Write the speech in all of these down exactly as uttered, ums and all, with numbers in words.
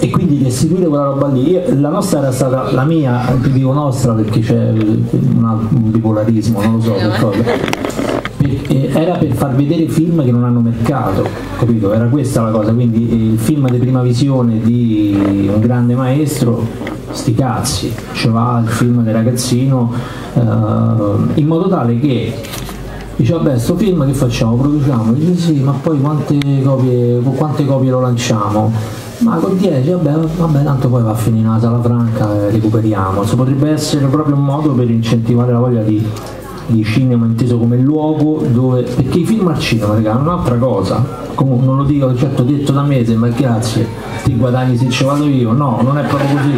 e quindi restituire quella roba lì. La nostra era stata, la mia, ti dico nostra perché c'è una, un bipolarismo, non lo so che cosa. Era per far vedere film che non hanno mercato, capito? Era questa la cosa, quindi il film di prima visione di un grande maestro, sti cazzi, ci va il film del ragazzino, eh, in modo tale che dice vabbè sto film che facciamo? Produciamo? Dice sì, ma poi quante copie, con quante copie lo lanciamo? Ma con dieci, vabbè, vabbè, tanto poi va a finire una sala franca e recuperiamo. Questo potrebbe essere proprio un modo per incentivare la voglia di di cinema inteso come luogo dove, perché i film al cinema regà, è un'altra cosa. Comunque non lo dico, certo detto da me, ma grazie, ti guadagni se ci vado io, no, non è proprio così.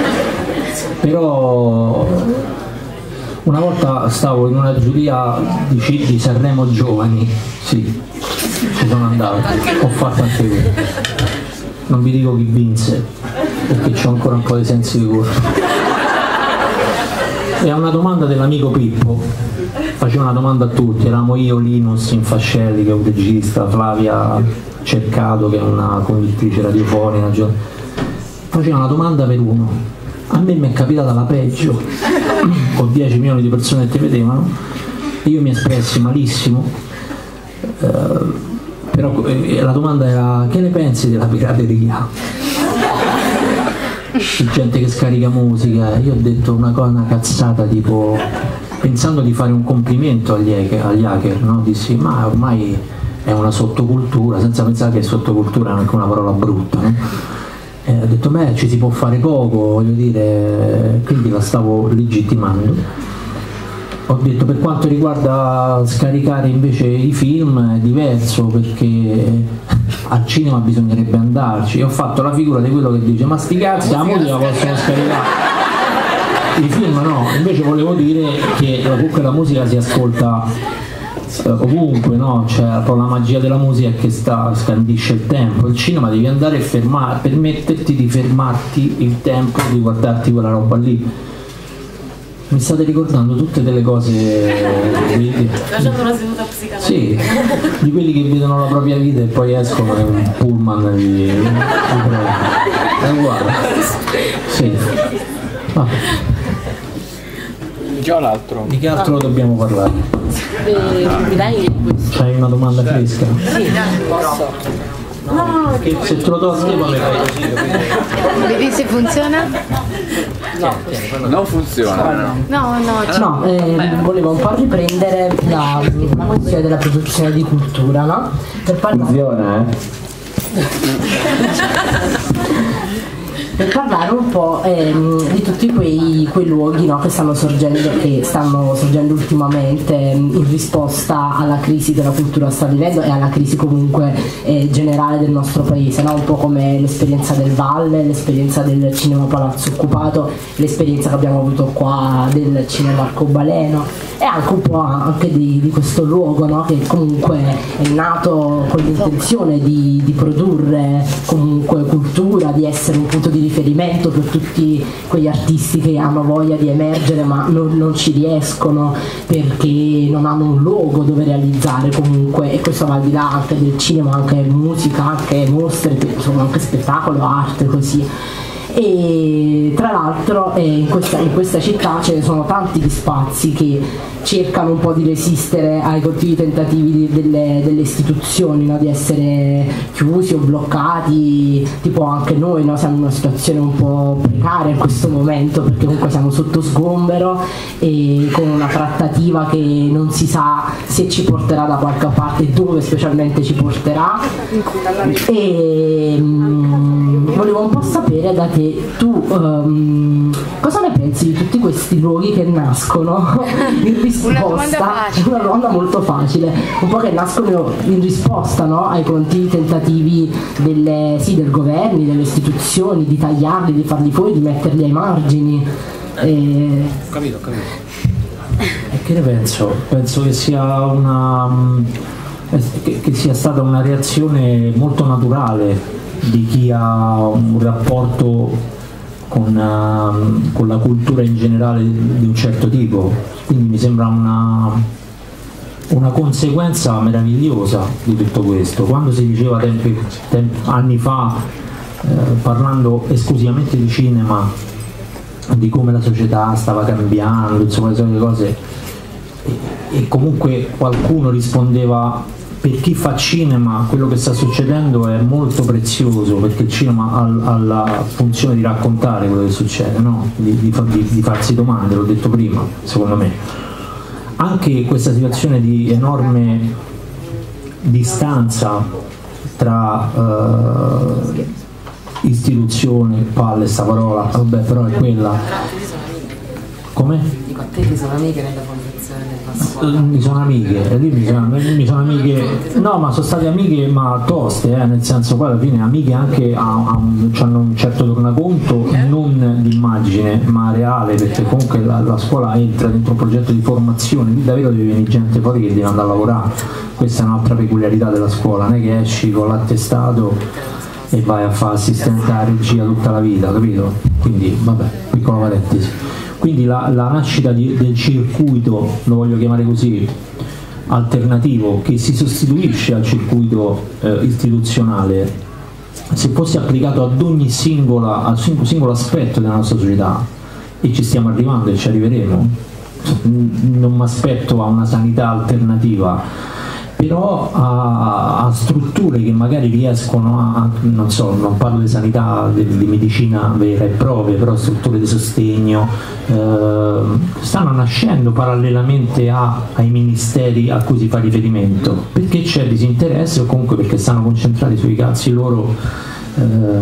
Però una volta stavo in una giuria di, di Sanremo Giovani, sì, ci sono andato, ho fatto anche quello, non vi dico chi vinse perché ho ancora un po' di sensi di colpa. E a una domanda dell'amico Pippo, faceva una domanda a tutti, eravamo io, Linus Infascelli che è un regista, Flavia Cercato che è una conduttrice radiofonica, faceva una domanda per uno, a me mi è capitata la peggio, ho dieci milioni di persone che ti vedevano, io mi espressi malissimo, eh, però eh, la domanda era che ne pensi della pirateria? Gente che scarica musica, io ho detto una cosa, una cazzata tipo, pensando di fare un complimento agli hacker, agli hacker, no? Dissi ma ormai è una sottocultura, senza pensare che sottocultura è anche una parola brutta, no? E ho detto beh ci si può fare poco, voglio dire, quindi la stavo legittimando. Ho detto per quanto riguarda scaricare invece i film è diverso perché al cinema bisognerebbe andarci, e ho fatto la figura di quello che dice ma sti cazzi la musica possono scaricare, i film no, invece volevo dire che comunque la musica si ascolta eh, ovunque, no? Cioè la magia della musica è che sta, scandisce il tempo, il cinema devi andare e fermare, permetterti di fermarti il tempo di guardarti quella roba lì. Mi state ricordando tutte delle cose di, facendo una seduta psicologica, sì, di quelli che vedono la propria vita e poi escono in un pullman di, di è uguale, sì. Ah. Già l'altro. Di che altro dobbiamo parlare? mi dai questo? C'hai una domanda fresca? Sì, posso. No, che se te lo do a te poi mi fai così. Vedi se funziona? No, non funziona. No, no, no, no eh, volevo un po' riprendere la, la questione della produzione di cultura, no? Per parlare... Funziona, eh? Per parlare un po' ehm, di tutti quei, quei luoghi, no, che stanno sorgendo, che stanno sorgendo ultimamente in risposta alla crisi che la cultura sta vivendo e alla crisi comunque eh, generale del nostro paese, no? Un po' come l'esperienza del Valle, l'esperienza del cinema Palazzo Occupato, l'esperienza che abbiamo avuto qua del cinema Arcobaleno e anche un po' anche di, di questo luogo, no? Che comunque è nato con l'intenzione di, di produrre comunque cultura, di essere un punto di riferimento per tutti quegli artisti che hanno voglia di emergere ma non, non ci riescono perché non hanno un luogo dove realizzare comunque, e questo va al di là anche del cinema, anche musica, anche mostre, insomma anche spettacolo, arte, così. E tra l'altro eh, in, questa, in questa città ce ne sono tanti di spazi che cercano un po' di resistere ai continui tentativi di, delle, delle istituzioni, no? Di essere chiusi o bloccati, tipo anche noi, no? Siamo in una situazione un po' precaria in questo momento perché comunque siamo sotto sgombero e con una trattativa che non si sa se ci porterà da qualche parte e dove specialmente ci porterà. E mh, volevo un po' sapere da te, tu um, cosa ne pensi di tutti questi luoghi che nascono in risposta, una domanda facile, una domanda molto facile, un po' che nascono in risposta, no, ai continui tentativi delle, sì, del governo, delle istituzioni di tagliarli, di farli fuori, di metterli ai margini. E... Capito, capito. E che ne penso? Penso che sia una che, che sia stata una reazione molto naturale di chi ha un rapporto con, uh, con la cultura in generale di un certo tipo, quindi mi sembra una, una conseguenza meravigliosa di tutto questo. Quando si diceva tempi, tempi, anni fa eh, parlando esclusivamente di cinema, di come la società stava cambiando, insomma le solite cose, e, e comunque qualcuno rispondeva: per chi fa cinema quello che sta succedendo è molto prezioso, perché il cinema ha, ha la funzione di raccontare quello che succede, no? di, di, di, di farsi domande, l'ho detto prima, secondo me. Anche questa situazione di enorme distanza tra uh, istituzione, palle sta parola, vabbè, però è quella. Come? Dico, a te ti sono amiche nella fondazione della scuola? Mi sono amiche, lì mi sono, mi sono amiche, no, ma sono state amiche ma toste, eh, nel senso poi alla fine amiche anche hanno un certo tornaconto, non di immagine ma reale, perché comunque la, la scuola entra dentro un progetto di formazione, qui davvero deve venire gente fuori che deve andare a lavorare, questa è un'altra peculiarità della scuola, non è che esci con l'attestato e vai a fare assistente alla regia tutta la vita, capito? Quindi vabbè, piccola parentesi. Quindi la, la nascita di, del circuito, lo voglio chiamare così, alternativo, che si sostituisce al circuito eh, istituzionale, se fosse applicato ad ogni singola, al singolo aspetto della nostra società, e ci stiamo arrivando e ci arriveremo, non mi aspetto a una sanità alternativa, però a, a strutture che magari riescono a, non so, non parlo di sanità, di, di medicina vera e propria, però strutture di sostegno eh, stanno nascendo parallelamente a, ai ministeri a cui si fa riferimento, perché c'è disinteresse o comunque perché stanno concentrati sui cazzi loro eh,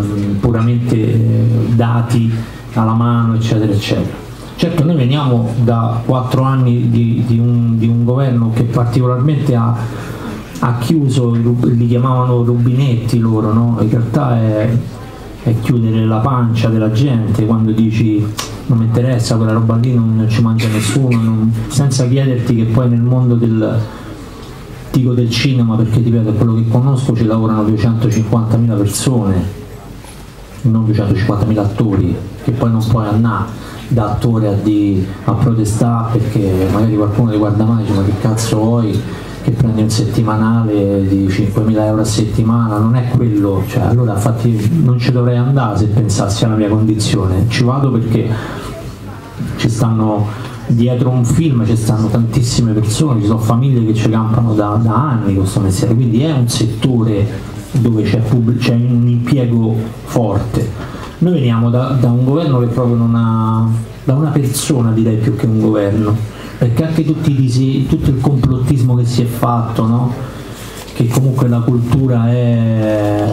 puramente dati alla mano, eccetera eccetera. Certo, noi veniamo da quattro anni di, di, un, di un governo che particolarmente ha, ha chiuso, li chiamavano rubinetti loro, no? In realtà è, è chiudere la pancia della gente quando dici non mi interessa, quella roba lì non ci mangia nessuno, non, senza chiederti che poi nel mondo del, dico del cinema, perché ti ripeto, quello che conosco ci lavorano duecentocinquantamila persone, non duecentocinquantamila attori, che poi non puoi andare da attore a, di, a protestare perché magari qualcuno ti guarda male e dice ma che cazzo vuoi che prendi un settimanale di cinquemila euro a settimana, non è quello, cioè allora infatti non ci dovrei andare se pensassi alla mia condizione, ci vado perché ci stanno dietro un film, ci stanno tantissime persone, ci sono famiglie che ci campano da, da anni con questo mestiere, quindi è un settore dove c'è, c'è un impiego forte. Noi veniamo da, da un governo che proprio non ha, da una persona direi più che un governo, perché anche tutti i disi, tutto il complottismo che si è fatto, no? Che comunque la cultura è...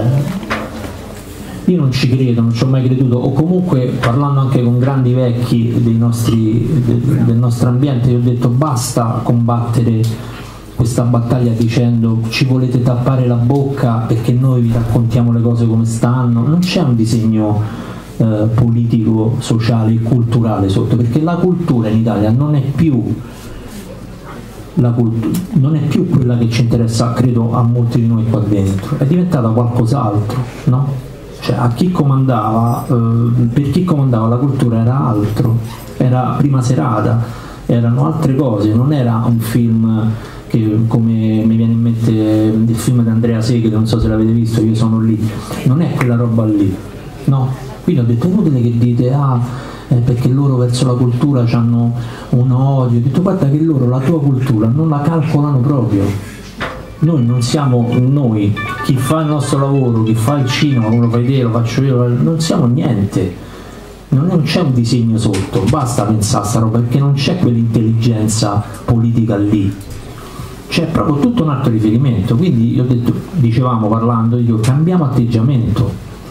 Io non ci credo, non ci ho mai creduto, o comunque parlando anche con grandi vecchi dei nostri, de, del nostro ambiente, io ho detto basta combattere questa battaglia dicendo ci volete tappare la bocca perché noi vi raccontiamo le cose come stanno, non c'è un disegno eh, politico, sociale e culturale sotto, perché la cultura in Italia non è più la cultura, non è più quella che ci interessa, credo, a molti di noi qua dentro, è diventata qualcos'altro, no? Cioè a chi comandava, eh, per chi comandava la cultura era altro, era prima serata, erano altre cose, non era un film che, come mi viene in mente il film di Andrea Segre, non so se l'avete visto, Io sono lì, non è quella roba lì, no? Quindi ho detto, è inutile che dite ah eh, perché loro verso la cultura hanno un odio, ho detto guarda che loro la tua cultura non la calcolano proprio, noi non siamo noi, chi fa il nostro lavoro, chi fa il cinema, come lo fai te, lo faccio io, non siamo niente, non c'è un disegno sotto, basta pensare a sta roba perché non c'è quell'intelligenza politica lì, c'è proprio tutto un altro riferimento, quindi io ho detto, dicevamo parlando, io cambiamo atteggiamento,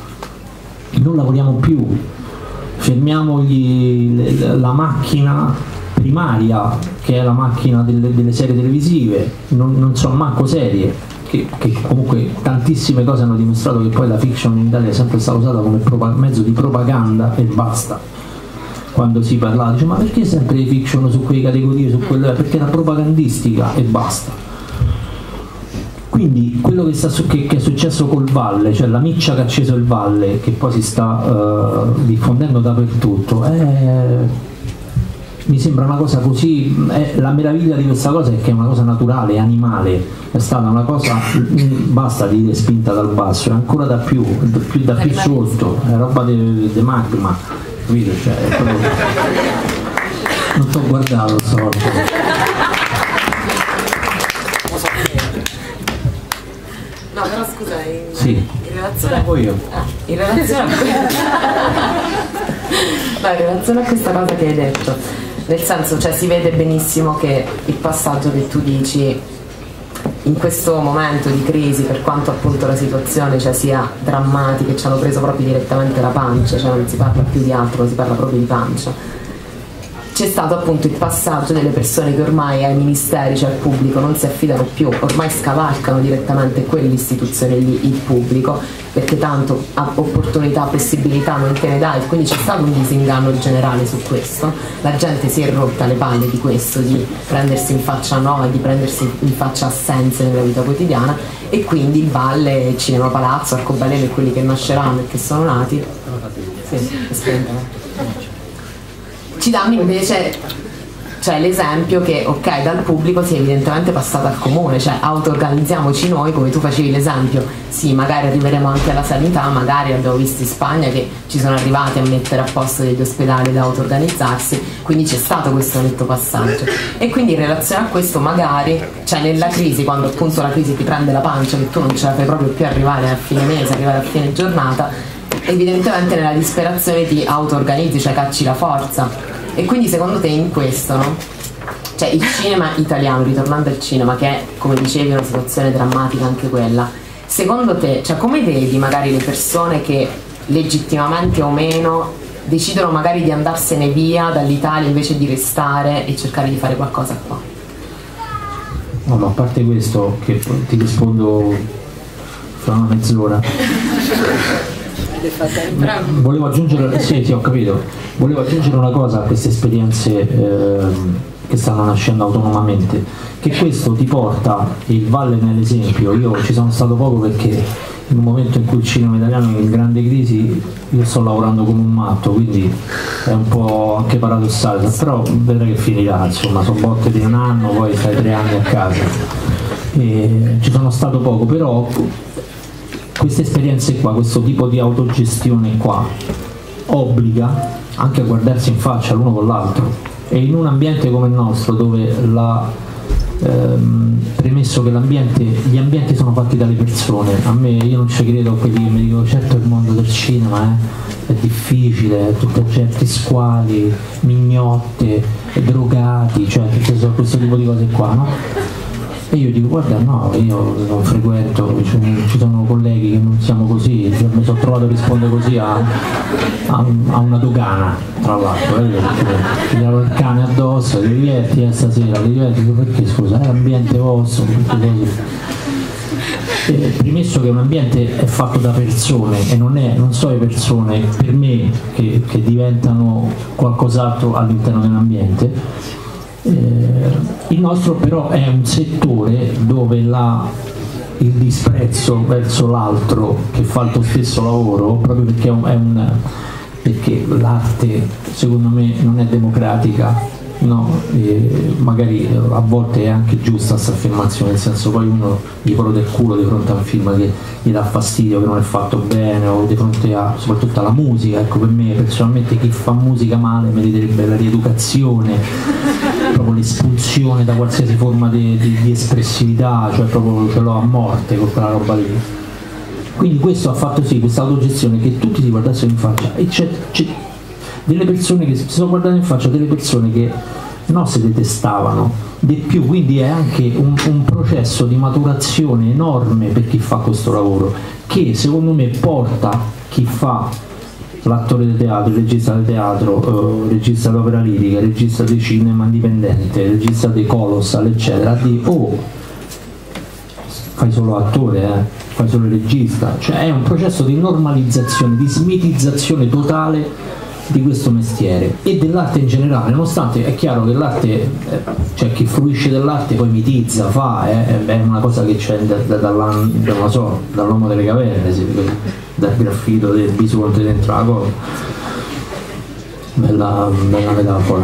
non lavoriamo più, fermiamo gli, la macchina primaria che è la macchina delle, delle serie televisive, non, non so manco serie, che, che comunque tantissime cose hanno dimostrato che poi la fiction in Italia è sempre stata usata come mezzo di propaganda e basta. Quando si parlava dice ma perché sempre le fiction su quelle categorie, su quelle, perché era propagandistica e basta. Quindi quello che, sta su, che, che è successo col Valle, cioè la miccia che ha acceso il Valle, che poi si sta uh, diffondendo dappertutto, è mi sembra una cosa così, eh, la meraviglia di questa cosa è che è una cosa naturale, animale, è stata una cosa, basta dire spinta dal basso, è ancora da più, da più, da più sotto, è roba di magma, capito? Cioè, è proprio... non ti ho guardato stavolta. No, però scusa, in, Sì. in relazione Poi io. Ah, in relazione a no, in relazione a questa cosa che hai detto, nel senso, cioè si vede benissimo che il passaggio che tu dici in questo momento di crisi, per quanto appunto la situazione cioè, sia drammatica e ci hanno preso proprio direttamente la pancia, cioè non si parla più di altro, si parla proprio di pancia, c'è stato appunto il passaggio delle persone che ormai ai ministeri, cioè al pubblico, non si affidano più, ormai scavalcano direttamente quell'istituzione lì, il pubblico, perché tanto opportunità, possibilità non te ne dà, e quindi c'è stato un disinganno generale su questo, la gente si è rotta le palle di questo, di prendersi in faccia no e di prendersi in faccia assenze nella vita quotidiana, e quindi il Valle, il Cinema Palazzo, Arcobaleno e quelli che nasceranno e che sono nati sì, aspetta, ci danno invece, cioè, l'esempio che ok, dal pubblico si è evidentemente passato al comune, cioè auto-organizziamoci noi, come tu facevi l'esempio, sì, magari arriveremo anche alla sanità, magari abbiamo visto in Spagna che ci sono arrivati a mettere a posto degli ospedali da auto-organizzarsi, quindi c'è stato questo netto passaggio, e quindi in relazione a questo magari, cioè nella crisi, quando appunto la crisi ti prende la pancia, che tu non ce la fai proprio più arrivare a fine mese, arrivare a fine giornata, evidentemente nella disperazione ti auto-organizzi, cioè cacci la forza. E quindi secondo te in questo, no? Cioè il cinema italiano, ritornando al cinema, che è, come dicevi, una situazione drammatica anche quella, secondo te, cioè come vedi magari le persone che legittimamente o meno decidono magari di andarsene via dall'Italia invece di restare e cercare di fare qualcosa qua? No, ma a parte questo, che ti rispondo fra una mezz'ora. Volevo aggiungere, sì, sì, ho capito. Volevo aggiungere una cosa a queste esperienze eh, che stanno nascendo autonomamente, che questo ti porta, il Valle nell'esempio, io ci sono stato poco perché in un momento in cui il cinema italiano è in grande crisi, io sto lavorando come un matto, quindi è un po' anche paradossale, però vedrai che finirà, insomma, sono botte di un anno, poi stai tre anni a casa. E ci sono stato poco, però queste esperienze qua, questo tipo di autogestione qua, obbliga anche a guardarsi in faccia l'uno con l'altro, e in un ambiente come il nostro, dove la, ehm, premesso che l'ambiente, gli ambienti sono fatti dalle persone, a me, io non ci credo a quelli che mi dicono certo il mondo del cinema eh, è difficile, è tutta gente squali, mignotte, drogati, cioè tutte questo tipo di cose qua, no? E io dico guarda no, io non frequento, cioè, ci sono colleghi che non siamo così, cioè, mi sono trovato a rispondere così a, a, a una dogana, tra l'altro, eh, ti davo il cane addosso, ti diverti eh, stasera, ti diverti, perché scusa, è l'ambiente vostro, tutte cose. Eh, premesso che un ambiente è fatto da persone e non, è, non sono le persone per me che, che diventano qualcos'altro all'interno dell'ambiente. Eh, il nostro però è un settore dove la, il disprezzo verso l'altro che fa il tuo stesso lavoro, proprio perché è un, è un, perché l'arte secondo me non è democratica, no? E magari a volte è anche giusta questa affermazione, nel senso poi uno gli prode il culo di fronte a un film che gli dà fastidio, che non è fatto bene, o di fronte a soprattutto alla musica. Ecco, per me personalmente chi fa musica male meriterebbe la rieducazione, proprio l'espulsione da qualsiasi forma di, di, di espressività, cioè proprio ce l'ho a morte con quella roba lì. Quindi questo ha fatto sì, questa autogestione, che tutti si guardassero in faccia, e c'è, c'è delle persone che si sono guardate in faccia, delle persone che no, si detestavano di più, quindi è anche un, un processo di maturazione enorme per chi fa questo lavoro, che secondo me porta chi fa l'attore di teatro, il regista di teatro, eh, regista d'opera lirica, regista di cinema indipendente, regista di colossal, eccetera, di oh, fai solo attore, eh, fai solo regista, cioè è un processo di normalizzazione, di smitizzazione totale di questo mestiere e dell'arte in generale, nonostante è chiaro che l'arte, eh, cioè chi fruisce dell'arte poi mitizza, fa, eh, è una cosa che c'è da, da, da, da, non so, dall'uomo delle caverne, dal graffito del bisonte dentro la cosa. bella, bella metafora.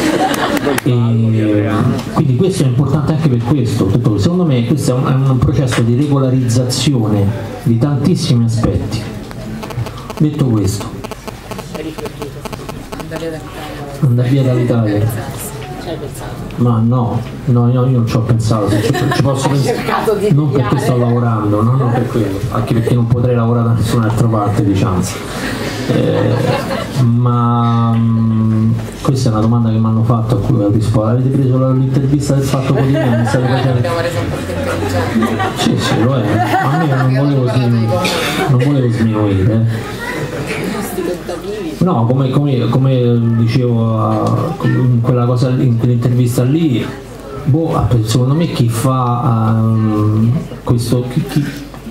E quindi questo è importante anche per questo. Secondo me questo è un, è un processo di regolarizzazione di tantissimi aspetti. Detto questo, andare via dall'Italia. Ma no, no, io non ci ho pensato, ci, ci posso pensare, non perché sto lavorando, no, non per quello, anche perché non potrei lavorare da nessun'altra parte, diciamo. Eh, ma mh, questa è una domanda che mi hanno fatto a cui ho risposto. Avete preso l'intervista del Fatto Quotidiano? Mi state facendo... Sì, sì, lo è. A me non volevo sminuire, non volevo sminuire. Eh. No, come, come, come dicevo uh, in quella cosa, in quell'intervista lì, boh, secondo me chi fa um, questo chi, chi,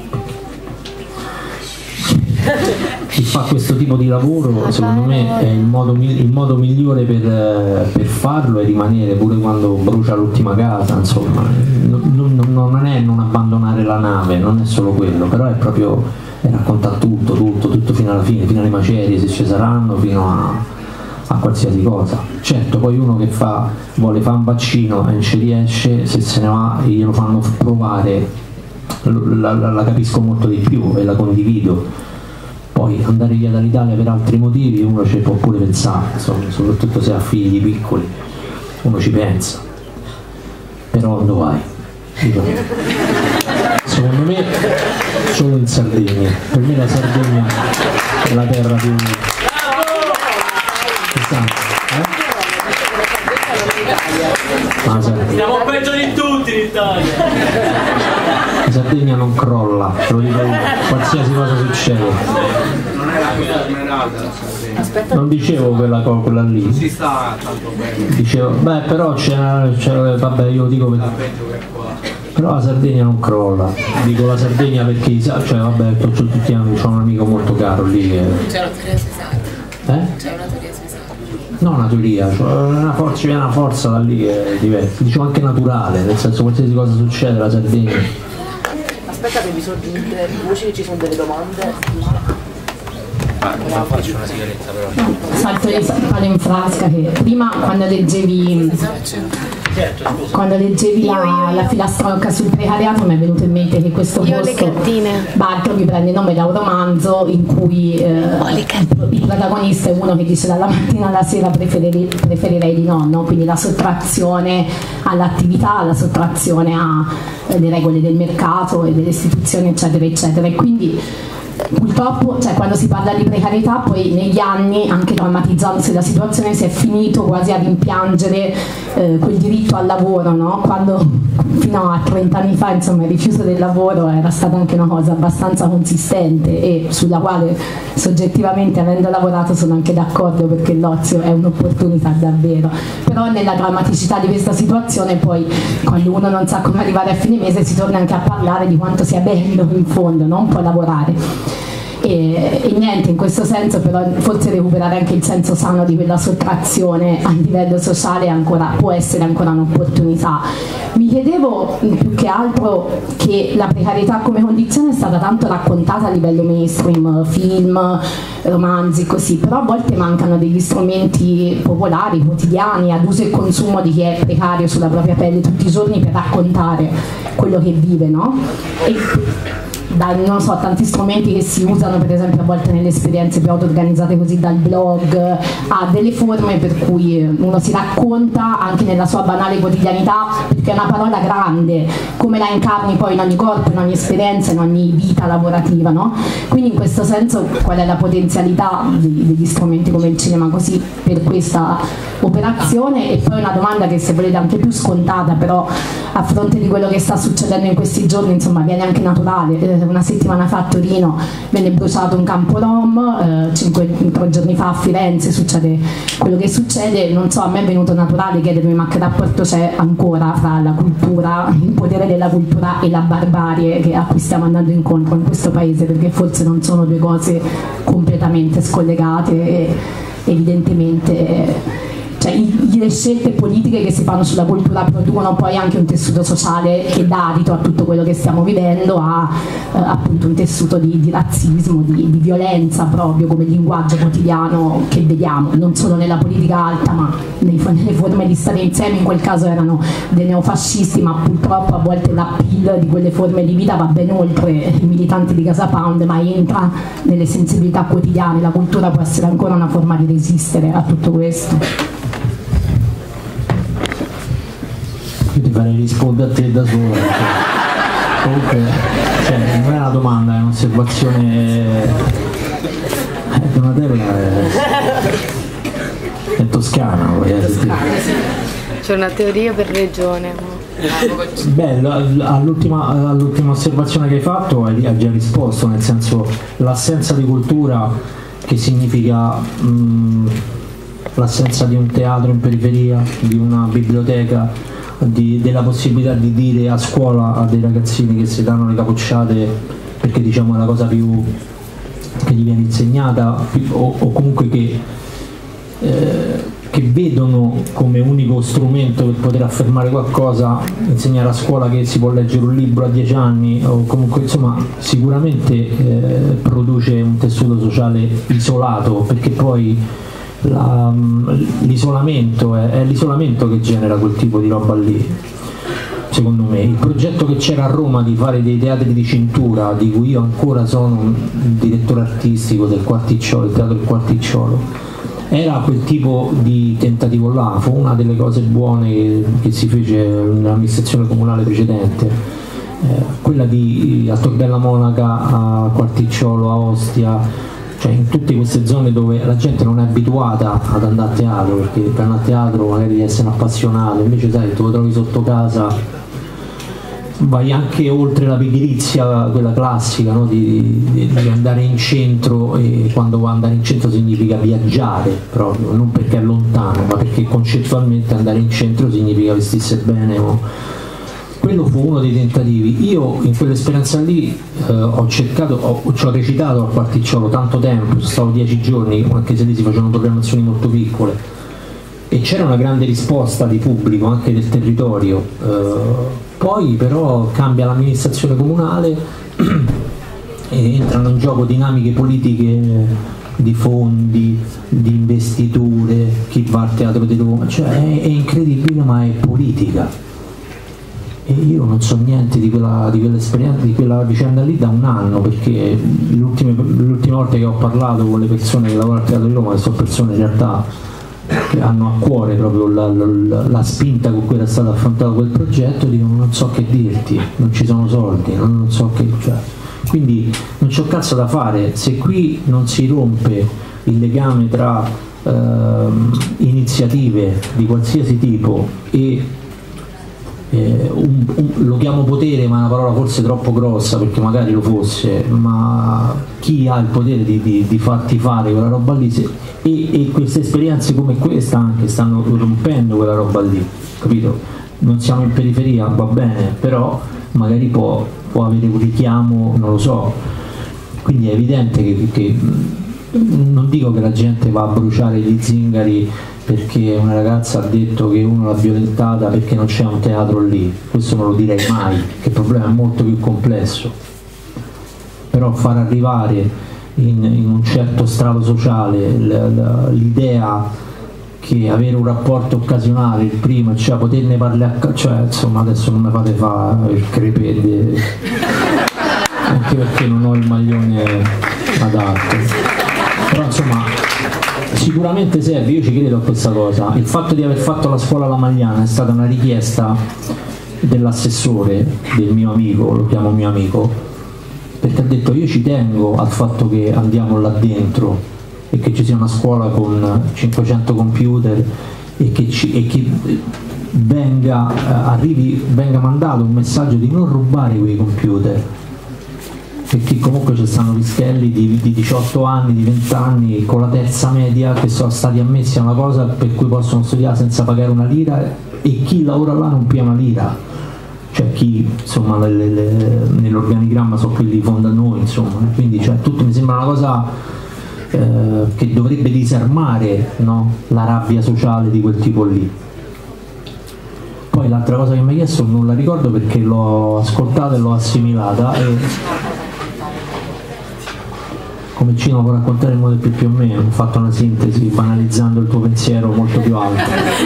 chi fa questo tipo di lavoro, secondo me è il modo, il modo migliore per, per farlo è rimanere pure quando brucia l'ultima casa, insomma, non, non, non è non abbandonare la nave, non è solo quello, però è proprio e raccontare tutto, tutto, tutto fino alla fine, fino alle macerie se ci saranno, fino a, a qualsiasi cosa. Certo, poi uno che fa, vuole fare un vaccino e non ci riesce, se se ne va glielo fanno provare, la, la, la capisco molto di più e la condivido. Poi andare via dall'Italia per altri motivi uno ci può pure pensare, insomma, soprattutto se ha figli piccoli, uno ci pensa. Però dove vai? Secondo me solo in Sardegna, per me la Sardegna è la terra più esatto, eh? Ah, siamo peggio di tutti in Italia. La Sardegna non crolla, te lo dico io, qualsiasi cosa succede. Non è la cosa smeralda la Sardegna. Non dicevo quella, quella lì. Si sta tanto bene. Dicevo, beh però c'è, c'è vabbè io dico per... però la Sardegna non crolla, dico la Sardegna perché cioè vabbè tutti anni c'ho un amico molto caro lì che... C'è una teoria sesata. Eh? C'è una teoria sesata. No, una teoria, cioè una forza, c'è una forza da lì che è diversa, dicevo anche naturale, nel senso qualsiasi cosa succede la Sardegna. Aspetta che mi sono giunte voci che ci sono delle domande. Ah, non faccio una sigaretta però. Salto di palo in frasca che prima quando leggevi quando leggevi la, la filastrocca sul precariato mi è venuto in mente che questo Io ho le posto cartine. Bartoli prende il nome da un romanzo in cui eh, il protagonista è uno che dice dalla mattina alla sera preferirei, preferirei di no, no? Quindi la sottrazione all'attività, la sottrazione alle regole del mercato e delle istituzioni eccetera eccetera e quindi purtroppo cioè, quando si parla di precarietà poi negli anni anche drammatizzandosi la situazione si è finito quasi a rimpiangere eh, quel diritto al lavoro, no? Quando fino a trenta anni fa insomma il rifiuto del lavoro era stata anche una cosa abbastanza consistente e sulla quale soggettivamente avendo lavorato sono anche d'accordo perché l'ozio è un'opportunità davvero, però nella drammaticità di questa situazione poi quando uno non sa come arrivare a fine mese si torna anche a parlare di quanto sia bello in fondo, no? Un po' lavorare. E, e niente, in questo senso però forse recuperare anche il senso sano di quella sottrazione a livello sociale ancora, può essere ancora un'opportunità. Mi chiedevo più che altro che la precarietà come condizione è stata tanto raccontata a livello mainstream, film, romanzi così, però a volte mancano degli strumenti popolari, quotidiani, ad uso e consumo di chi è precario sulla propria pelle tutti i giorni per raccontare quello che vive, no? E, da, non so, tanti strumenti che si usano per esempio a volte nelle esperienze più auto-organizzate così dal blog a delle forme per cui uno si racconta anche nella sua banale quotidianità perché è una parola grande, come la incarni poi in ogni corpo, in ogni esperienza, in ogni vita lavorativa, no? Quindi in questo senso qual è la potenzialità di, degli strumenti come il cinema così per questa operazione? E poi una domanda che se volete anche più scontata però a fronte di quello che sta succedendo in questi giorni insomma viene anche naturale. Una settimana fa a Torino venne bruciato un campo rom, eh, cinque giorni fa a Firenze succede quello che succede, non so, a me è venuto naturale chiedermi ma che rapporto c'è ancora fra la cultura, il potere della cultura e la barbarie che, a cui stiamo andando incontro in questo paese, perché forse non sono due cose completamente scollegate e evidentemente cioè i, le scelte politiche che si fanno sulla cultura producono poi anche un tessuto sociale che dà adito a tutto quello che stiamo vivendo, a eh, appunto un tessuto di, di razzismo, di, di violenza proprio come linguaggio quotidiano che vediamo, non solo nella politica alta ma nei, nelle forme di stare insieme, in quel caso erano dei neofascisti, ma purtroppo a volte l'appeal di quelle forme di vita va ben oltre i militanti di Casa Pound, ma entra nelle sensibilità quotidiane. La cultura può essere ancora una forma di resistere a tutto questo. Io ti farei rispondere a te da sola, cioè. Comunque cioè, non è una domanda, è un'osservazione. Eh, Donatella è, è toscana poi, eh, c'è una teoria per regione. Beh, all'ultima, all'ultima osservazione che hai fatto hai, hai già risposto, nel senso l'assenza di cultura che significa mh, l'assenza di un teatro in periferia, di una biblioteca, Di, della possibilità di dire a scuola a dei ragazzini che si danno le capocciate perché diciamo è la cosa più che gli viene insegnata o, o comunque che, eh, che vedono come unico strumento per poter affermare qualcosa insegnare a scuola che si può leggere un libro a dieci anni o comunque insomma sicuramente eh, produce un tessuto sociale isolato, perché poi La, l'isolamento è, è l'isolamento che genera quel tipo di roba lì, secondo me. Il progetto che c'era a Roma di fare dei teatri di cintura, di cui io ancora sono un direttore artistico del Quarticciolo, il teatro del Quarticciolo, era quel tipo di tentativo là. Fu una delle cose buone che, che si fece nell'amministrazione comunale precedente, eh, quella di a Tor Bella Monaca, a Quarticciolo, a Ostia, cioè in tutte queste zone dove la gente non è abituata ad andare a teatro, perché per andare a teatro magari devi essere un appassionato, invece sai, te lo trovi sotto casa, vai anche oltre la pigrizia, quella classica, no? di, di, di andare in centro, e quando vuoi andare in centro significa viaggiare proprio, non perché è lontano, ma perché concettualmente andare in centro significa vestirsi bene. No? Quello fu uno dei tentativi. Io in quell'esperienza lì eh, ho cercato, ho, ci ho recitato al Quarticciolo tanto tempo, stavo dieci giorni, anche se lì si facevano programmazioni molto piccole, e c'era una grande risposta di pubblico anche del territorio. Eh, poi però cambia l'amministrazione comunale e entrano in gioco dinamiche politiche di fondi, di investiture, chi va al Teatro di Roma, cioè è, è incredibile, ma è politica. E io non so niente di quella, di quell'esperienza, di quella vicenda lì da un anno, perché l'ultima volta che ho parlato con le persone che lavorano al Teatro di Roma, che sono persone in realtà che hanno a cuore proprio la, la, la spinta con cui era stato affrontato quel progetto, dicono non so che dirti, non ci sono soldi, non, non so che... Cioè, quindi non c'ho cazzo da fare, se qui non si rompe il legame tra ehm, iniziative di qualsiasi tipo e Eh, un, un, lo chiamo potere, ma è una parola forse troppo grossa perché magari lo fosse, ma chi ha il potere di, di, di farti fare quella roba lì se, e, e queste esperienze come questa anche stanno rompendo quella roba lì, capito? Non siamo in periferia, va bene, però magari può, può avere un richiamo, non lo so, quindi è evidente che, che non dico che la gente va a bruciare gli zingari perché una ragazza ha detto che uno l'ha violentata perché non c'è un teatro lì, questo non lo direi mai, che il problema è molto più complesso, però far arrivare in, in un certo strato sociale l'idea che avere un rapporto occasionale, il primo, cioè poterne parlare, a, cioè insomma adesso non mi fate fare il crepede, anche perché non ho il maglione adatto, però insomma sicuramente serve, io ci credo a questa cosa. Il fatto di aver fatto la scuola alla Magliana è stata una richiesta dell'assessore, del mio amico, lo chiamo mio amico, perché ha detto io ci tengo al fatto che andiamo là dentro e che ci sia una scuola con cinquecento computer e che, ci, e che venga, eh, arrivi, venga mandato un messaggio di non rubare quei computer, perché comunque ci stanno pischelli di, di diciotto anni, di venti anni con la terza media che sono stati ammessi a una cosa per cui possono studiare senza pagare una lira, e chi lavora là non pia una lira, cioè chi insomma le, le, nell'organigramma sono quelli fonda noi, insomma, quindi cioè, tutto mi sembra una cosa eh, che dovrebbe disarmare, no? La rabbia sociale di quel tipo lì. Poi l'altra cosa che mi ha chiesto non la ricordo perché l'ho ascoltata e l'ho assimilata, e come Cino può raccontare in modo più più o meno, ho fatto una sintesi banalizzando il tuo pensiero molto più alto.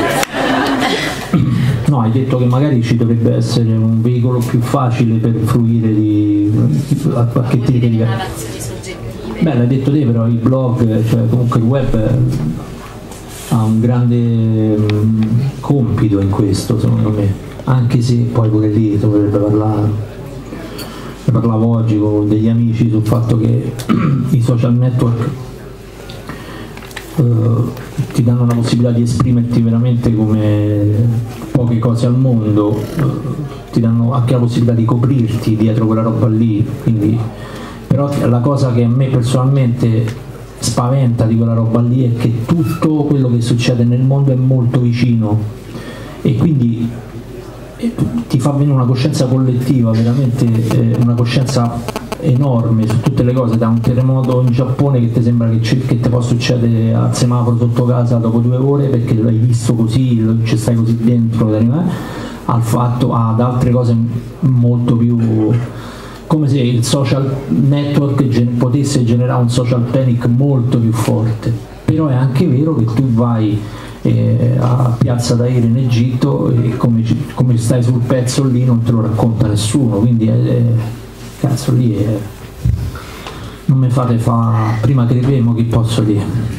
No, hai detto che magari ci dovrebbe essere un veicolo più facile per fruire di, di a, a che ti riferisci? Beh, l'hai detto te, però il blog, cioè comunque il web ha un grande mh, compito in questo, secondo me, anche se poi pure lì dovrebbe parlare. Ne parlavo oggi con degli amici sul fatto che i social network eh, ti danno la possibilità di esprimerti veramente come poche cose al mondo, eh, ti danno anche la possibilità di coprirti dietro quella roba lì, quindi, però la cosa che a me personalmente spaventa di quella roba lì è che tutto quello che succede nel mondo è molto vicino e quindi ti fa venire una coscienza collettiva, veramente eh, una coscienza enorme su tutte le cose, da un terremoto in Giappone che ti sembra che, che ti può succedere al semaforo sotto casa dopo due ore perché l'hai visto così, ci stai così dentro, eh, al fatto ad altre cose molto più, come se il social network gen- potesse generare un social panic molto più forte. Però è anche vero che tu vai eh, a Piazza Tahrir in Egitto e come, come stai sul pezzo lì non te lo racconta nessuno, quindi è, è, cazzo lì è, non mi fate fa prima crepemo che posso dire,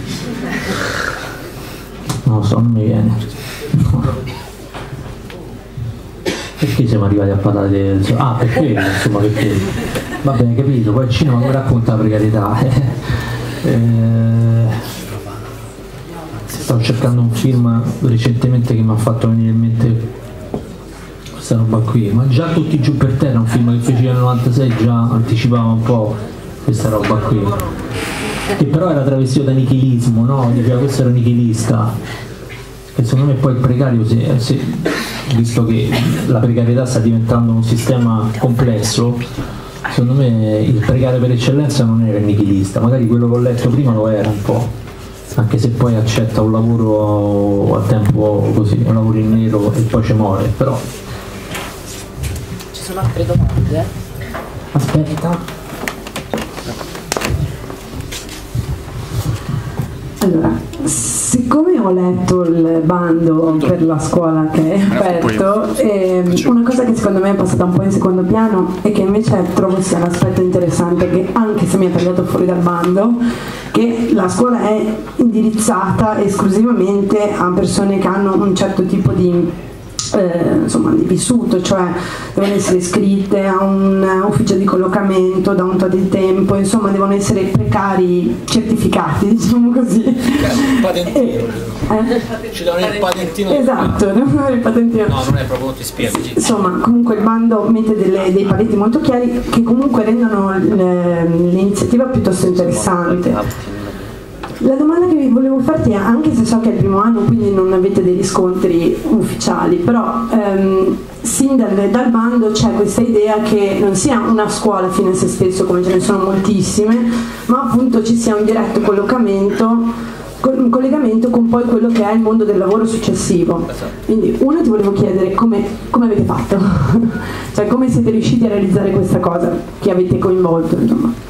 non lo so, non mi viene. Perché siamo arrivati a parlare del... ah, per quello, insomma, perché va bene, capito, poi il cinema come racconta la precarietà. eh, stavo cercando un film recentemente che mi ha fatto venire in mente questa roba qui, ma già Tutti giù per terra, un film che feci nel novantasei, già anticipava un po' questa roba qui, che però era travestito da nichilismo, no? Diceva questo era nichilista, e secondo me poi il precario, se, se, visto che la precarietà sta diventando un sistema complesso, secondo me il precario per eccellenza non era il nichilista, magari quello che ho letto prima lo era un po', anche se poi accetta un lavoro a tempo così, un lavoro in nero e poi ci muore, però. Ci sono altre domande? Aspetta. Allora, siccome ho letto il bando per la scuola che è aperto, ehm, una cosa che secondo me è passata un po' in secondo piano e che invece trovo sia un aspetto interessante, che anche se mi è tagliato fuori dal bando, che la scuola è indirizzata esclusivamente a persone che hanno un certo tipo di Eh, insomma di vissuto, cioè devono essere iscritte a un ufficio di collocamento da un tot di tempo, insomma devono essere precari certificati, diciamo così. Il patentino. Eh? Ci danno il patentino. Esatto, devono avere il patentino. No, non è proprio, ti spiego. Insomma, comunque il bando mette delle, dei paletti molto chiari che comunque rendono l'iniziativa piuttosto interessante. La domanda che vi volevo farti è, anche se so che è il primo anno quindi non avete dei riscontri ufficiali, però ehm, sin dal, dal bando c'è questa idea che non sia una scuola fine a se stesso come ce ne sono moltissime, ma appunto ci sia un diretto collocamento, un collegamento con poi quello che è il mondo del lavoro successivo. Quindi uno, ti volevo chiedere come, come avete fatto, cioè come siete riusciti a realizzare questa cosa, chi avete coinvolto, insomma.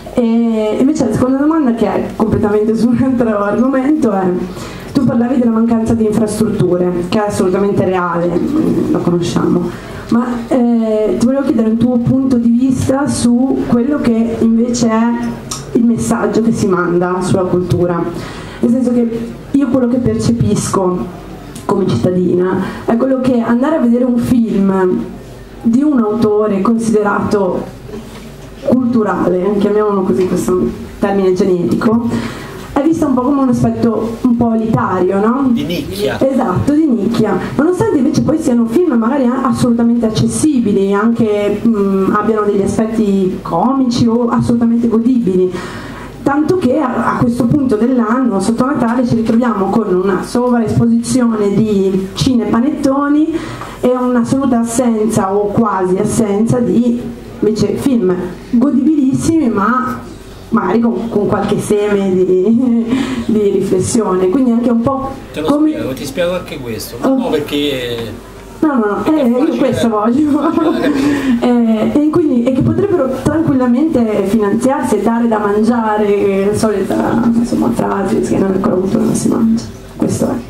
E invece la seconda domanda, che è completamente su un altro argomento, è: tu parlavi della mancanza di infrastrutture, che è assolutamente reale, lo conosciamo, ma eh, ti volevo chiedere un tuo punto di vista su quello che invece è il messaggio che si manda sulla cultura, nel senso che io quello che percepisco come cittadina è quello che andare a vedere un film di un autore considerato culturale, chiamiamolo così, questo è un termine generico, è vista un po' come un aspetto un po' elitario, no? Di nicchia. Esatto, di nicchia, nonostante invece poi siano film magari assolutamente accessibili, anche mh, abbiano degli aspetti comici o assolutamente godibili, tanto che a, a questo punto dell'anno, sotto Natale, ci ritroviamo con una sovraesposizione di cinepanettoni e un'assoluta assenza o quasi assenza di invece film godibilissimi ma magari con, con qualche seme di, di riflessione, quindi anche un po' te lo come... spiego, ti spiego anche questo, oh. no perché no no no, eh, io questo voglio eh, e quindi e che potrebbero tranquillamente finanziarsi e dare da mangiare, la solita insomma frase che non è ancora avuto non si mangia, questo è.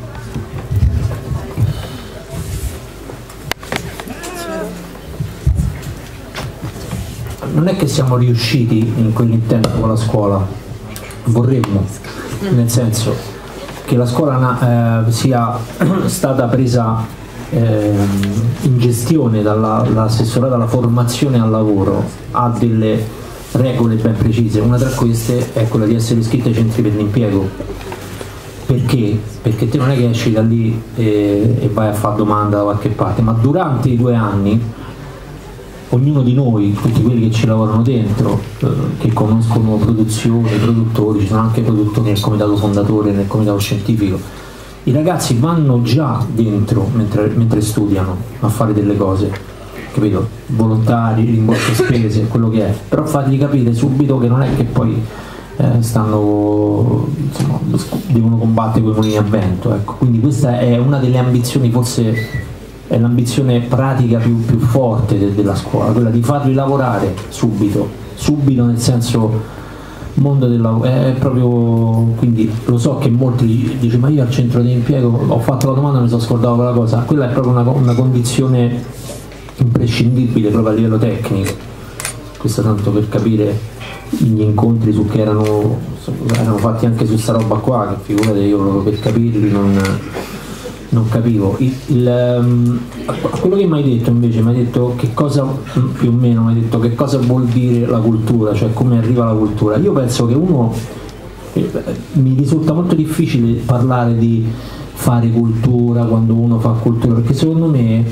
Non è che siamo riusciti in quell'intento con la scuola, vorremmo, nel senso che la scuola eh, sia stata presa eh, in gestione dall'assessorato alla formazione al lavoro, ha delle regole ben precise, una tra queste è quella di essere iscritta ai centri per l'impiego. Perché? Perché te non è che esci da lì e, e vai a fare domanda da qualche parte, ma durante i due anni ognuno di noi, tutti quelli che ci lavorano dentro, eh, che conoscono produzioni, produttori, ci sono anche produttori nel comitato fondatore, nel comitato scientifico, i ragazzi vanno già dentro mentre, mentre studiano a fare delle cose, capito? Volontari, rimborso spese, quello che è, però fargli capire subito che non è che poi eh, stanno, insomma, devono combattere con i mulini a vento, ecco. Quindi questa è una delle ambizioni, forse è l'ambizione pratica più, più forte de, della scuola, quella di farli lavorare subito, subito nel senso mondo del lavoro, è proprio, quindi lo so che molti dicono ma io al centro di impiego ho fatto la domanda e mi sono scordato quella cosa, quella è proprio una, una condizione imprescindibile proprio a livello tecnico, questo tanto per capire gli incontri su che erano, erano fatti anche su sta roba qua, che figurate io proprio per capirli non... non capivo. Il, il, um, quello che mi hai detto invece, mi hai detto che cosa, più o meno, mi hai detto che cosa vuol dire la cultura, cioè come arriva la cultura. Io penso che uno, eh, mi risulta molto difficile parlare di fare cultura quando uno fa cultura, perché secondo me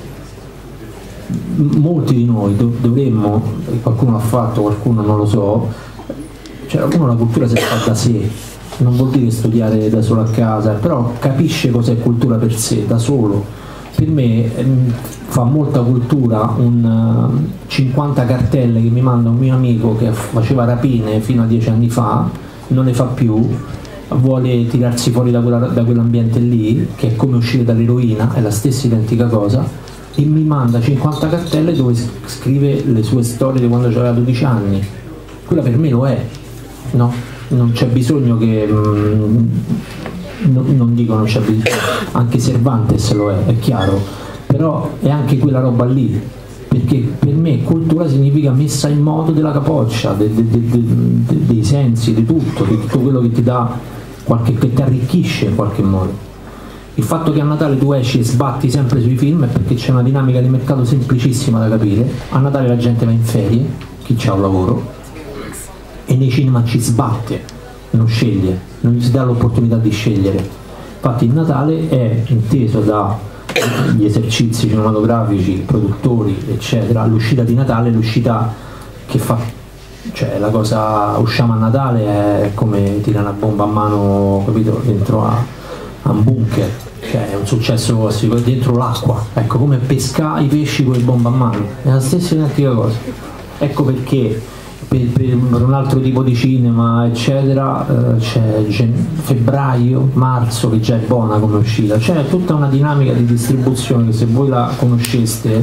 molti di noi dov- dovremmo, qualcuno l'ha fatto, qualcuno non lo so, cioè uno la cultura si fa da sé. Non vuol dire studiare da solo a casa, però capisce cos'è cultura per sé, da solo. Per me ehm, fa molta cultura un uh, cinquanta cartelle che mi manda un mio amico che faceva rapine fino a dieci anni fa, non le fa più, vuole tirarsi fuori da, quella, da quell'ambiente lì, che è come uscire dall'eroina, è la stessa identica cosa, e mi manda cinquanta cartelle dove scrive le sue storie di quando aveva dodici anni. Quella per me lo è, no? Non c'è bisogno che mh, non, non dico non c'è bisogno, anche Cervantes lo è, è chiaro, però è anche quella roba lì, perché per me cultura significa messa in moto della capoccia, de, de, de, de, de, dei sensi, di tutto, di tutto quello che ti dà qualche, che ti arricchisce in qualche modo. Il fatto che a Natale tu esci e sbatti sempre sui film è perché c'è una dinamica di mercato semplicissima da capire. A Natale la gente va in ferie, chi c'ha un lavoro, e nei cinema ci sbatte, non sceglie, non gli si dà l'opportunità di scegliere. Infatti il Natale è inteso dagli esercizi cinematografici, produttori, eccetera, l'uscita di Natale, l'uscita che fa, cioè la cosa, usciamo a Natale è come tirare una bomba a mano, capito, dentro a, a un bunker, cioè è un successo dentro l'acqua, ecco, come pescare i pesci con le bombe a mano, è la stessa identica cosa. Ecco perché Per, per un altro tipo di cinema eccetera eh, c'è febbraio, marzo che già è buona come uscita, c'è tutta una dinamica di distribuzione che se voi la conosceste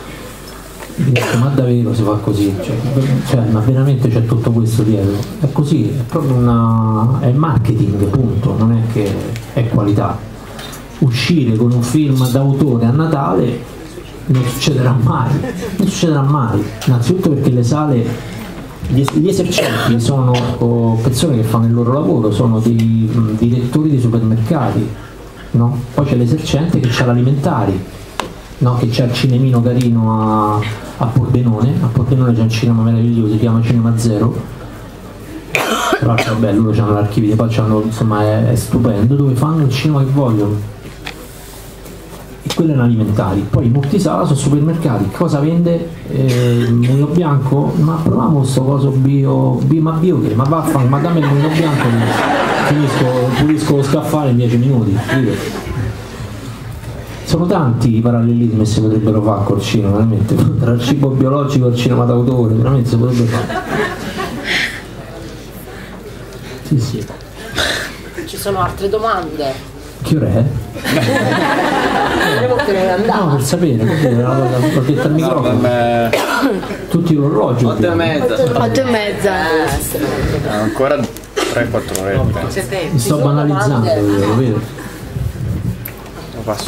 direte ma davvero si fa così, cioè, cioè, ma veramente c'è tutto questo dietro, è così, è proprio una, è marketing, punto, non è che è qualità. Uscire con un film d'autore a Natale non succederà mai, non succederà mai, innanzitutto perché le sale, gli esercenti sono persone che fanno il loro lavoro, sono dei mh, direttori di supermercati, no? Poi c'è l'esercente che c'ha l'alimentari, no? Che c'è il cinemino carino a, a Pordenone, a Pordenone c'è un cinema meraviglioso, si chiama Cinema Zero, tra l'altro vabbè loro hanno l'archivio, poi c'hanno, insomma è, è stupendo, dove fanno il cinema che vogliono. E quello è alimentari. Poi Multisala sono supermercati, cosa vende? Eh, mulino bianco? Ma proviamo questo coso bio, bio ma bio che? Ma vaffanculo, ma dammi il mulino bianco, finisco, pulisco lo scaffale in dieci minuti. Sono tanti i parallelismi che si potrebbero fare col cinema, veramente, tra il cibo biologico e il cinema d'autore, veramente si potrebbe fare. Sì, sì. Ci sono altre domande? Che ora è? No, per sapere, perché l'ho detto al microfono. No, tutti l'orologio. Otto e mezza. Otto e mezza. Eh, ancora tre quattro ore. Mi sto banalizzando, io, lo vedo. Lo passo.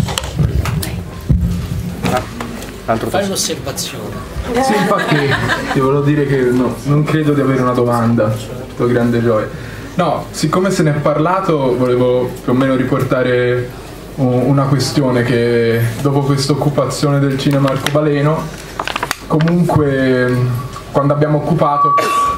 Ah, altro Fai un'osservazione. Sì, infatti ti volevo dire che no, non credo di avere una domanda, sto grande gioia. No, siccome se ne è parlato volevo più o meno riportare una questione che dopo questa occupazione del cinema arcobaleno, comunque quando abbiamo occupato,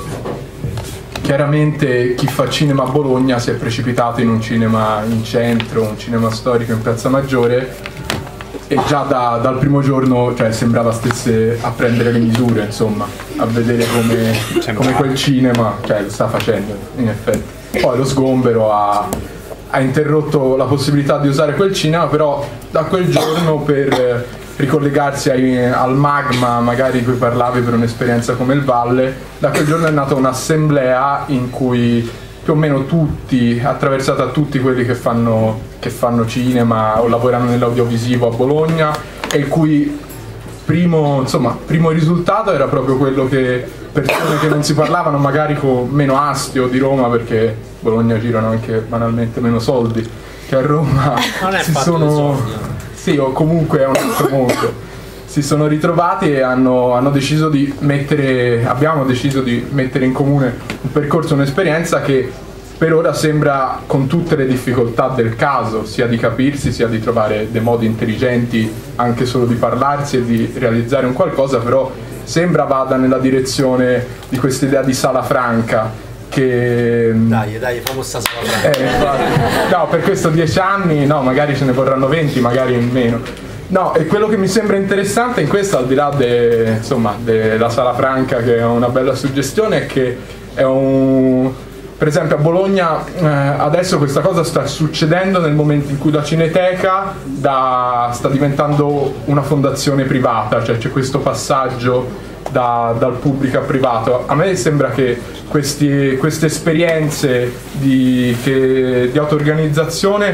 chiaramente chi fa cinema a Bologna si è precipitato in un cinema in centro, un cinema storico in Piazza Maggiore, e già da, dal primo giorno, cioè, sembrava stesse a prendere le misure, insomma, a vedere come, come quel cinema, cioè, lo sta facendo in effetti. Poi lo sgombero ha, ha interrotto la possibilità di usare quel cinema, però da quel giorno, per ricollegarsi ai, al magma magari di cui parlavi per un'esperienza come il Valle, da quel giorno è nata un'assemblea in cui più o meno tutti, attraversata tutti quelli che fanno, che fanno cinema o lavorano nell'audiovisivo a Bologna, e il cui primo, insomma, primo risultato era proprio quello che persone che non si parlavano magari con meno astio di Roma, perché a Bologna girano anche banalmente meno soldi che a Roma, non è si fatto sono, di soldi. sì, o comunque è un altro mondo. Si sono ritrovati e hanno, hanno deciso di mettere, abbiamo deciso di mettere in comune un percorso, un'esperienza che per ora sembra, con tutte le difficoltà del caso, sia di capirsi, sia di trovare dei modi intelligenti anche solo di parlarsi e di realizzare un qualcosa, però sembra vada nella direzione di questa idea di sala franca, che dai dai famo sta sala franca. Eh, no, per questo dieci anni, no, magari ce ne vorranno venti, magari meno. No, e quello che mi sembra interessante in questo, al di là de, insomma, della sala franca, che è una bella suggestione, è che è un... Per esempio a Bologna eh, adesso questa cosa sta succedendo nel momento in cui la Cineteca da, sta diventando una fondazione privata, cioè c'è questo passaggio da, dal pubblico a privato. A me sembra che questi, queste esperienze di, che, di auto-organizzazione,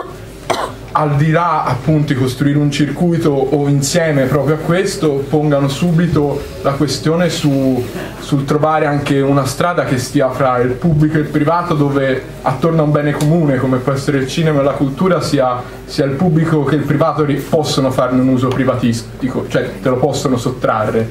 al di là appunto di costruire un circuito o insieme proprio a questo, pongano subito la questione su, sul trovare anche una strada che stia fra il pubblico e il privato, dove attorno a un bene comune come può essere il cinema e la cultura sia, sia il pubblico che il privato possono farne un uso privatistico, cioè te lo possono sottrarre.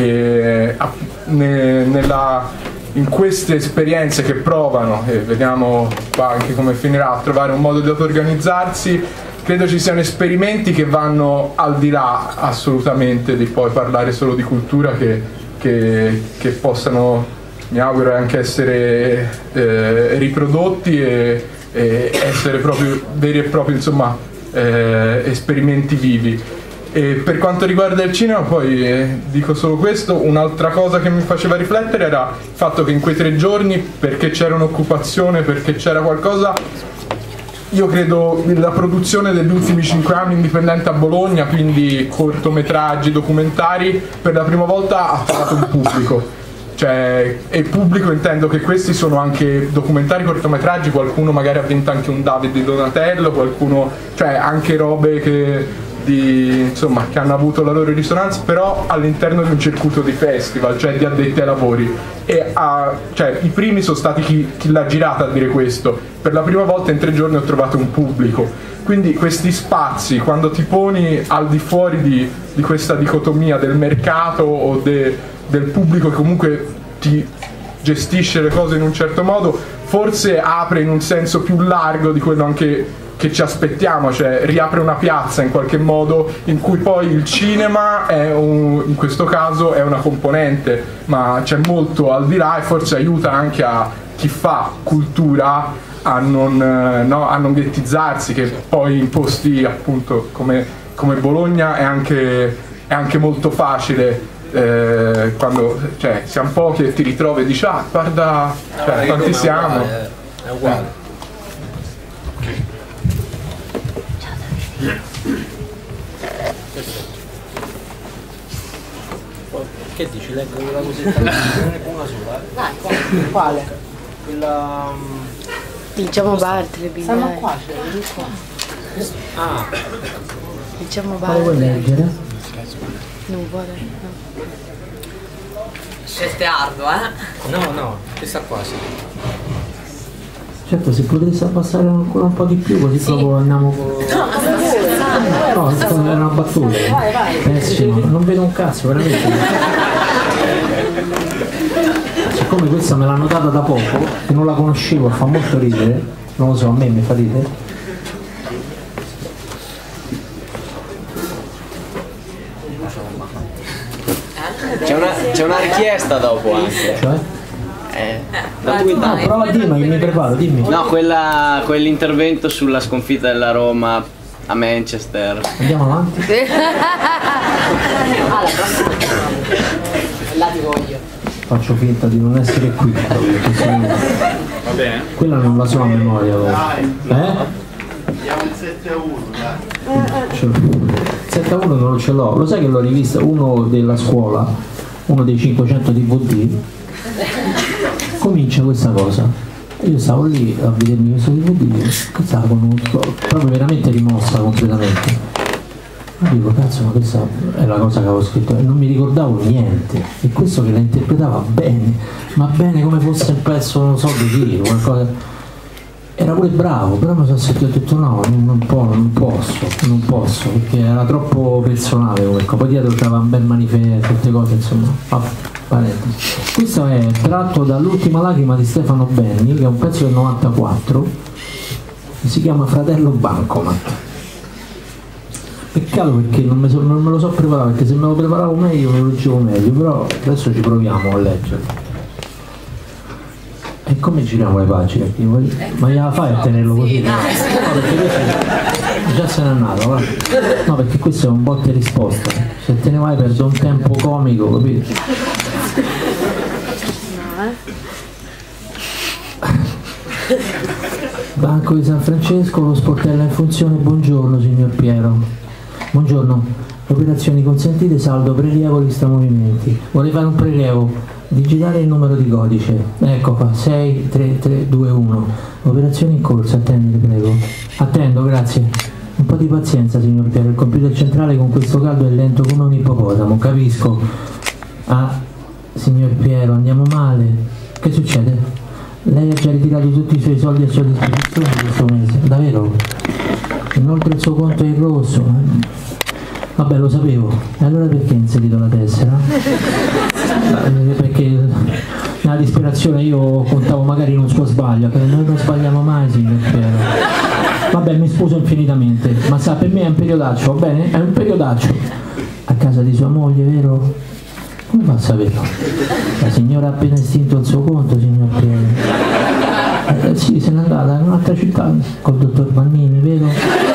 E, a, ne, nella, in queste esperienze che provano, e vediamo qua anche come finirà, a trovare un modo di auto-organizzarsi, credo ci siano esperimenti che vanno al di là assolutamente di poi parlare solo di cultura, che, che, che possano, mi auguro, anche essere eh, riprodotti e, e essere proprio veri e propri, insomma, eh, esperimenti vivi. E per quanto riguarda il cinema, poi eh, dico solo questo, un'altra cosa che mi faceva riflettere era il fatto che in quei tre giorni, perché c'era un'occupazione, perché c'era qualcosa, io credo la produzione degli ultimi cinque anni indipendente a Bologna, quindi cortometraggi, documentari, per la prima volta ha trovato un pubblico. Cioè, e pubblico intendo che questi sono anche documentari, cortometraggi, qualcuno magari ha vinto anche un David di Donatello, qualcuno, cioè anche robe che Di, insomma, che hanno avuto la loro risonanza, però all'interno di un circuito di festival, cioè di addetti ai lavori. E a, cioè, i primi sono stati chi, chi l'ha girata a dire questo. Per la prima volta in tre giorni ho trovato un pubblico. Quindi questi spazi, quando ti poni al di fuori di, di questa dicotomia del mercato o de, del pubblico che comunque ti gestisce le cose in un certo modo, forse apre in un senso più largo di quello anche che ci aspettiamo, cioè riapre una piazza in qualche modo in cui poi il cinema è un, in questo caso è una componente, ma c'è molto al di là, e forse aiuta anche a chi fa cultura a non, no, a non ghettizzarsi, che poi in posti appunto come, come Bologna è anche, è anche molto facile, eh, quando, cioè, siamo pochi e ti ritrovi e dici ah guarda, cioè, no, quanti siamo, è uguale, è uguale. Eh. Che dici? Leggo quella cosetta? Una sola. Dai, quale? Quella... Diciamo Bartleby. Stanno dai. qua, cioè, di qua. Ah, Diciamo Quale vuoi Bartleby. leggere? Non vuole. No. Scelte ardue, eh? no, no, questa qua sì. Certo, se potessi abbassare ancora un po' di più così proprio andiamo con... No, questa era una battuta. Vai, vai. Pessimo, non vedo un cazzo, veramente. Siccome questa me l'hanno data da poco e non la conoscevo, fa molto ridere, non lo so, a me mi fa ridere. C'è una, c'è una richiesta dopo anche. Cioè? Eh, da cui No, prova a dirmi che mi preparo, dimmi. No, quella, quell'intervento sulla sconfitta della Roma a Manchester. Andiamo avanti. Ah, la prossima. Là ti voglio. Faccio finta di non essere qui proprio, perché sennò- Va bene? quella non la so a memoria. Eh? Andiamo il sette a uno, dai. Ce l'ho. sette a uno non ce l'ho, lo sai che l'ho rivista uno della scuola, uno dei cinquecento D V D, comincia questa cosa. Io stavo lì a vedermi questo D V D, che stavo con un, proprio veramente rimossa completamente. Ma dico, cazzo, ma questa è la cosa che avevo scritto e non mi ricordavo niente. E questo che la interpretava bene, ma bene come fosse un pezzo, non so di chi, qualcosa. Era pure bravo, però mi sono sentito e ho detto no, non, non, po- non posso, non posso, perché era troppo personale come cosa. Poi dietro c'era un bel manifesto, tutte cose, insomma. Ah, parentesi. Questo è tratto dall'ultima lacrima di Stefano Benni, che è un pezzo del novantaquattro, che si chiama Fratello Bancomat. Peccato perché non me, so, non me lo so preparare, perché se me lo preparavo meglio me lo leggevo meglio, però adesso ci proviamo a leggerlo. E come giriamo le pagine? Ma gliela fai a tenerlo così? No, perché questo già se n'è andato, guarda. No, perché questo è un botta e risposta. Se te ne vai perdo un tempo comico, capito? Banco di San Francesco, lo sportello in funzione, buongiorno signor Piero. Buongiorno. Operazioni consentite, saldo, prelievo, lista movimenti. Vuole fare un prelievo? Digitare il numero di codice. Ecco qua, sei tre tre due uno. Operazione in corso, attendere prego. Attendo, grazie. Un po' di pazienza signor Piero, il computer centrale con questo caldo è lento come un ippopotamo, capisco. Ah, signor Piero, andiamo male. Che succede? Lei ha già ritirato tutti i suoi soldi a sua disposizione questo mese, davvero? Inoltre il suo conto è in rosso. Vabbè, lo sapevo. E allora perché ha inserito la tessera? Eh, perché nella disperazione io contavo magari in un suo sbaglio, che noi non sbagliamo mai, signor Piero. Vabbè, mi scuso infinitamente, ma sa, per me è un periodaccio, va bene? È un periodaccio. A casa di sua moglie, vero? Come fa a saperlo? La signora ha appena estinto il suo conto, signor Piero. Eh, sì, se n'è andata in un'altra città col dottor Vannini, vero?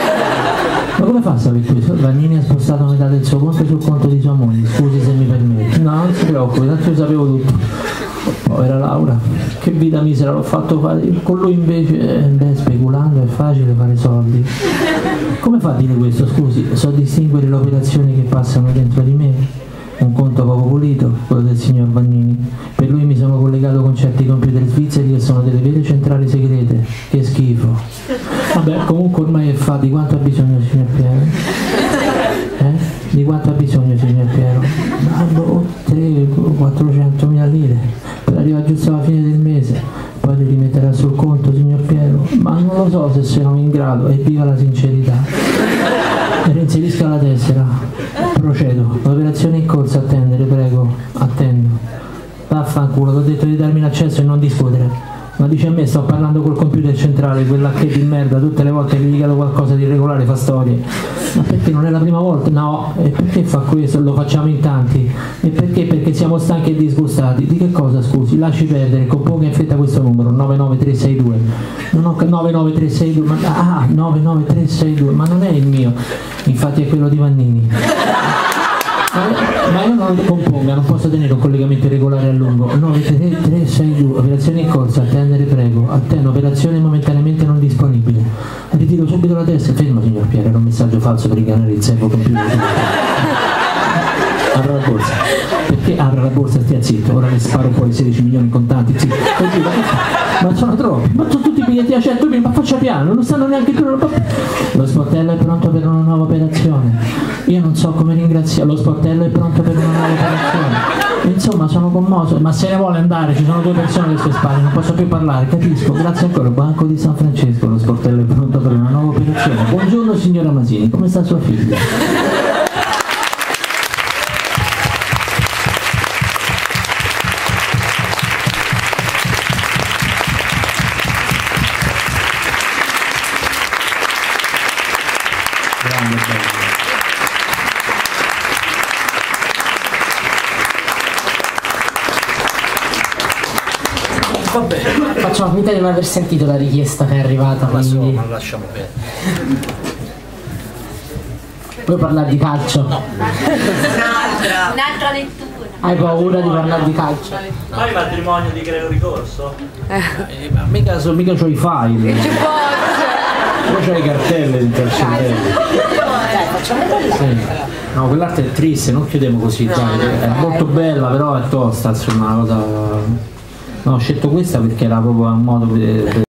Ma come fa a sapere questo? Vannini ha spostato metà del suo conto sul conto di sua moglie, scusi se mi permette. No, non si preoccupi, tanto io sapevo tutto. Povera Laura, che vita misera l'ho fatto fare. Con lui invece, beh, speculando è facile fare soldi. Come fa a dire questo, scusi? So distinguere le operazioni che passano dentro di me. Un conto poco pulito, quello del signor Vannini. Per lui mi sono collegato con certi computer svizzeri che sono delle vere centrali segrete. Che schifo. Vabbè, comunque ormai è fa. Di quanto ha bisogno signor Piero? Eh? Di quanto ha bisogno signor Piero? Danno tre quattrocentomila lire per arrivare giusto alla fine del mese. Poi li rimetterà sul conto signor Piero. Ma non lo so se sono in grado. E viva la sincerità. Reinserisca la tessera. Procedo. L'operazione in corso, attendere, prego. Attendo. Vaffanculo, ti ho detto di darmi l'accesso e non discutere. Ma dice a me, sto parlando col computer centrale, quella che di merda, tutte le volte che gli chiedo qualcosa di irregolare fa storie. Ma perché non è la prima volta? No, e perché fa questo? Lo facciamo in tanti. E perché? Perché siamo stanchi e disgustati. Di che cosa, scusi? Lasci perdere, componga in fretta questo numero, nove nove tre sei due. Non ho nove nove tre sei due, ma ah, nove nove tre sei due, ma non è il mio. Infatti è quello di Vannini. Ma io non lo componga, non posso tenere un collegamento regolare a lungo. nove tre tre sei due, operazione in corso, attendere prego. Attendo, operazione momentaneamente non disponibile. Ritiro subito la testa. Fermo signor Piero, era un messaggio falso per ingannare il servo computer. Apra la borsa. Perché apra la borsa? Stia zitto, ora ne sparo poi sedici milioni in contanti, zitto. Così, Ma sono troppi, ma sono tutti i biglietti a cento, ma faccia piano, non stanno neanche più. Lo sportello è pronto per una nuova operazione. Io non so come ringraziare, lo sportello è pronto per una nuova operazione. Insomma, sono commosso, ma se ne vuole andare, ci sono due persone alle sue spalle, non posso più parlare, capisco. Grazie ancora, Banco di San Francesco, lo sportello è pronto per una nuova operazione. Buongiorno signora Masini, come sta sua figlia? Grande, bello. Vabbè, facciamo finta di non aver sentito la richiesta che è arrivata, quindi... Ma lasciamo bene. Vuoi parlare di calcio? No. Un'altra. Un'altra lettura. Hai paura di parlare di calcio? No. Fai il matrimonio di Gregorio Corso? Eh, ma mica, so, mica c'ho i file. Ci Io c'ho i cartelli di intercedenti. Dai, facciamo quella. Sì. No, quell'arte è triste, non chiudiamo così, no, dai, è molto bella, però è tosta, insomma, una cosa. No, ho scelto questa perché era proprio un modo per